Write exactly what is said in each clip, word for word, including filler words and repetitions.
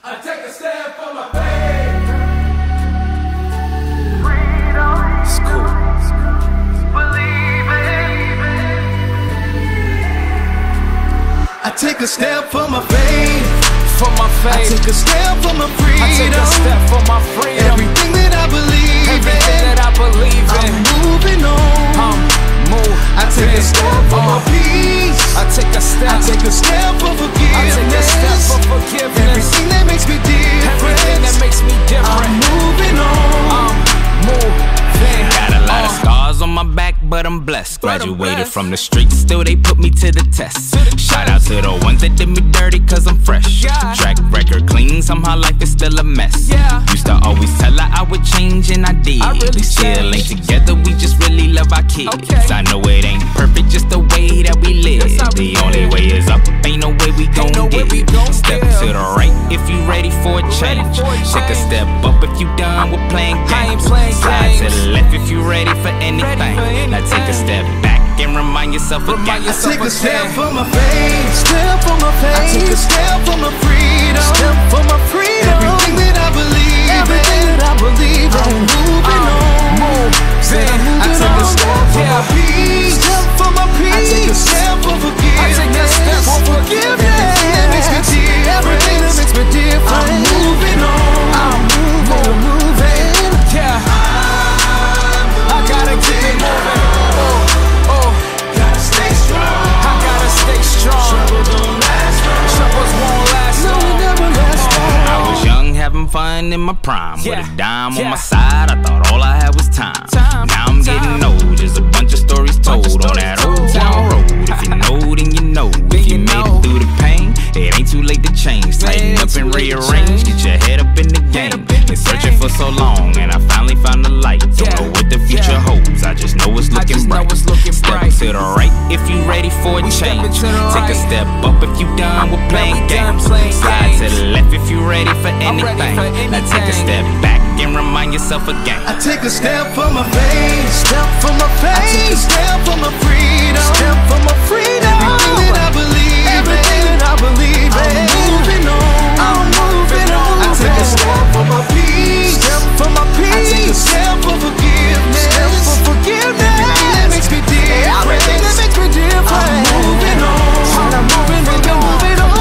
I take a stand for my faith. It's cool. I take a step for my faith. For my faith. I take a step for my freedom. I take a step for my freedom. Everything that I believe Everything in, that I believe in. I'm moving on. I'm moving. I take a step for my peace. I take a step. I take a step for forgiveness. I take a step for forgiveness. Everything that makes me different. Everything that makes me different. I'm moving on. I'm moving. Got a lot of scars on my back, but I'm blessed. Graduated from the streets, still they put me to the test. Shout out to the ones that did me dirty, cause I'm fresh. Track record clean, somehow life is still a mess. Used to always tell her I would change, and I did. We still ain't together, we just really love our kids. I know it ain't perfect, just the way that we live. The only way is up, ain't no way we gon' get. Step to the right if you ready for a change. Take a step up if you done with playing games. Slide to the left if you ready for anything. Now take a step back and remind yourself again. I take a step for my faith. Step for my faith. I take a step for my freedom. Step for my freedom. Everything that I believe in. Everything that I believe in. I'm moving on. I take a step for my peace. Step for my peace. I take a step for forgiveness. I take a step for forgiveness. Everything that makes me different. Everything that makes me different. I'm moving on. I'm moving, moving. Yeah. I gotta keep it moving. Oh, oh. Gotta stay strong. I gotta stay strong. Trouble don't last long. Troubles won't last No, long. it never lasts long. I was young, having fun in my prime. Yeah. With a dime Yeah. on my side, I thought all I had was time. Time. Now I'm Time. getting old, there's a bunch of stories told Bunch of on stories that told. old town road. If you know, then you know. Then If you you made know. it through the pain, it ain't too late to change. Man, Tighten it up ain't and too late to rearrange. change. Get your head up in the Head game. up in the Been searching game. for so long, and I finally found the light. Don't Yeah. know what the future Yeah. holds. I just know it's I looking just know bright. it's looking Step bright. to the right if you ready for a We stepping change. to the Take a right. step up if you done with Now playing we done games. playing Slide to games. the left if you ready for I'm ready anything. for Now take a anything. step back and remind yourself again. I take a step for my faith. Step for my faith. I take a step for my freedom. Step for my freedom. Everything that I believe in. Everything that I believe in. I'm moving on. I'm moving on. I take a step for my peace. Step for my peace. I take a step for forgiveness. Step for forgiveness. Everything that makes me different. Everything that makes me different. I'm moving on. I'm moving on. I'm moving on.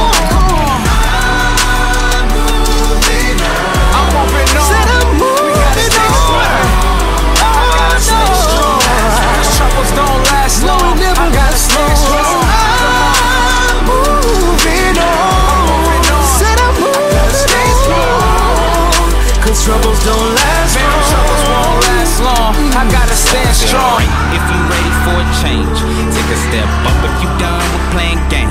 I'm moving on. Said I'm moving We gotta stay strong. I gotta stay strong. Cause troubles don't last No, long. it never I gotta lasts stay long. strong. I'm moving on. moving on. Said I'm moving stay on. Cause troubles don't last Man, long. troubles won't last long. I gotta stand To the strong. right if you ready for a change. Take a step up if you done with playing games.